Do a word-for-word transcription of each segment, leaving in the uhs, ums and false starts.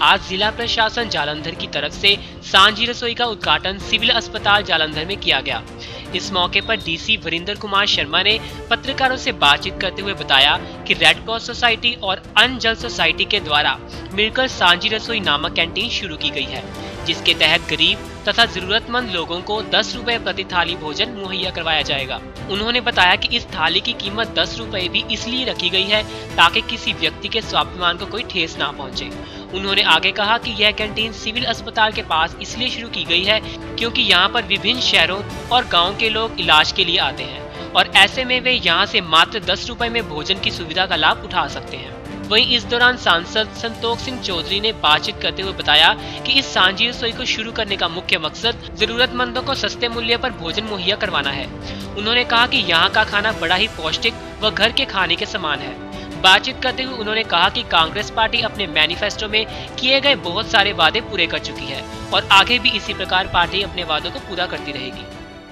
आज जिला प्रशासन जालंधर की तरफ से सांझी रसोई का उद्घाटन सिविल अस्पताल जालंधर में किया गया। इस मौके पर डीसी वरिंदर कुमार शर्मा ने पत्रकारों से बातचीत करते हुए बताया कि रेड क्रॉस सोसाइटी और अन्न जल सोसाइटी के द्वारा मिलकर सांझी रसोई नामक कैंटीन शुरू की गई है, जिसके तहत गरीब तथा जरूरतमंद लोगों को दस रुपए प्रति थाली भोजन मुहैया करवाया जाएगा। उन्होंने बताया कि इस थाली की कीमत दस रुपए भी इसलिए रखी गई है ताकि किसी व्यक्ति के स्वाभिमान को कोई ठेस ना पहुंचे। उन्होंने आगे कहा कि यह कैंटीन सिविल अस्पताल के पास इसलिए शुरू की गई है क्योंकि यहाँ पर विभिन्न शहरों और गाँव के लोग इलाज के लिए आते हैं और ऐसे में वे यहाँ से मात्र दस रुपए में भोजन की सुविधा का लाभ उठा सकते हैं। वहीं इस दौरान सांसद संतोष सिंह चौधरी ने बातचीत करते हुए बताया कि इस सांझी रसोई को शुरू करने का मुख्य मकसद जरूरतमंदों को सस्ते मूल्य पर भोजन मुहैया करवाना है। उन्होंने कहा कि यहाँ का खाना बड़ा ही पौष्टिक व घर के खाने के समान है। बातचीत करते हुए उन्होंने कहा कि कांग्रेस पार्टी अपने मैनिफेस्टो में किए गए बहुत सारे वादे पूरे कर चुकी है और आगे भी इसी प्रकार पार्टी अपने वादों को पूरा करती रहेगी।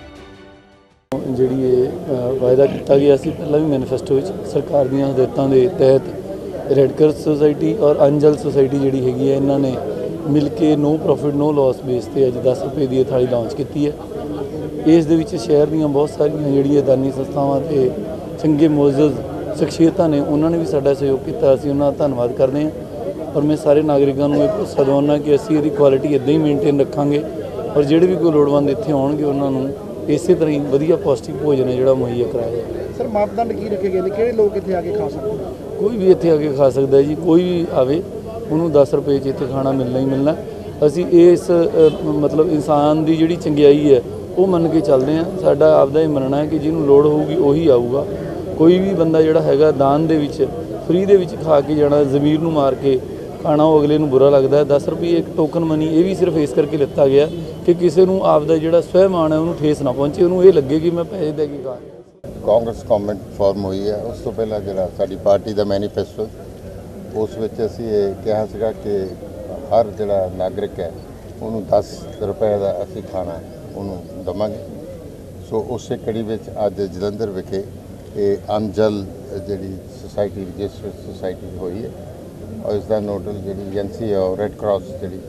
जी वायदा किया गया सी पहला भी मैनिफेस्टो सरकार दी हदायतों के तहत रेड क्रॉस सोसाइटी और अन्न जल सोसाइटी जी हैगी है, इन्होंने मिल के no profit no loss base पर अज दस रुपए की थाली लॉन्च की है। इस दे विच शहर दी बहुत सारिया जी दानी संस्थावां ते चंगे मोअज़्ज़ज़ शख्सियतां ने उन्होंने भी साडा सहयोग किया, असीं उन्हां दा धन्नवाद करते हैं। और मैं सारे नागरिकों को भरोसा दिवाना कि असीं इहदी क्वालिटी इदां ही मेनटेन रखांगे और जिहड़े भी कोई लोड़वंद इत्थे आउणगे उन्होंने इस तरह ही वधिया पौष्टिक भोजन है जो मुहैया कराया जाए। सर मापदंड की रखे गए कि लोग इतने आके खा सकते हैं? कोई भी इतने आके खा सकता है जी, कोई भी आवे उन्होंने दस रुपये इतने खाना मिलना ही मिलना। असी इस मतलब इंसान की जी चंगियाई है वो मन के चलते हैं। साडा आपदा ही मनना है कि जिन्होंने लोड़ होगी उही आऊगा। कोई भी बंदा जोड़ा है दान दे विच फ्री दे विच खा के जाना, जमीर नूं मार के खाना वो अगले नूं बुरा लगता है। दस रुपये एक टोकन मनी ये भी सिर्फ इस करके लिता गया कि किसी को आपका जोड़ा स्वैमान है उन्होंने ठेस ना पहुँचे, उन्होंने ये लगे कि मैं पैसे दे के खा। कांग्रेस गवर्नमेंट फॉर्म हुई है उस तो पहला जो साडी पार्टी का मैनीफेस्टो उस विच असीं ये कहा सीगा कि हर जोड़ा नागरिक है उन्होंने दस रुपए का असीं खाना उन्होंने देवांगे। सो उस कड़ी विच अज जलंधर विखे ये अन्न जल जी सोसाइटी रजिस्टर्ड सोसाइटी हुई है और इसका नोडल जी एजेंसी है और रेड क्रॉस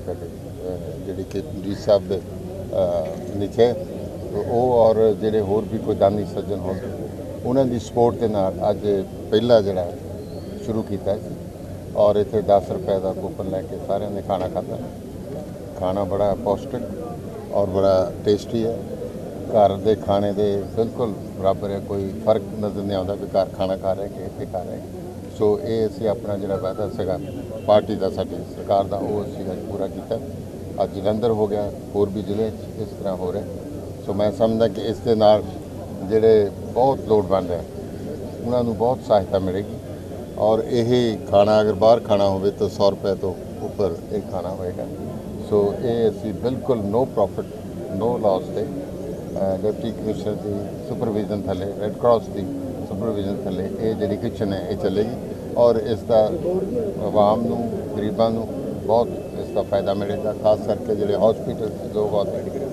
जी जी कि डी साहब के नीचे वो और जोड़े होर भी कोई दानी सज्जन हो उन्होंने सपोर्ट के नाल अज पहला जोड़ा शुरू किया और इतने दस रुपए का कूपन लैके सारे ने खाना खाता। खाना बड़ा पौष्टिक और बड़ा टेस्टी है, घर के खाने के बिल्कुल बराबर है, कोई फर्क नज़र नहीं आता भी घर खाना खा रहे कि इतने खा रहे। सो ये असी अपना जोड़ा वायदा सगा पार्टी का साडी सरकार का वो असी पूरा किया। अज जलंधर हो गया, होर भी जिले इस तरह हो रहे। सो मैं समझदा कि इस दे नाल जिहड़े बहुत लोड़वंद है उन्होंने बहुत सहायता मिलेगी और यही खाना अगर बाहर खाना हो तो सौ रुपए तो ऊपर एक खाना होएगा। सो ये असी बिल्कुल नो प्रॉफिट नो लॉस से डिप्टी कमिश्नर की सुपरविजन थले रेड क्रॉस की सुपरविजन थले ये जी किचन है ये चलेगी और इसका आवाम नूं गरीबां नूं बहुत इसका फायदा मिलेगा, खास करके जो हॉस्पिटल लोग और मेडिकल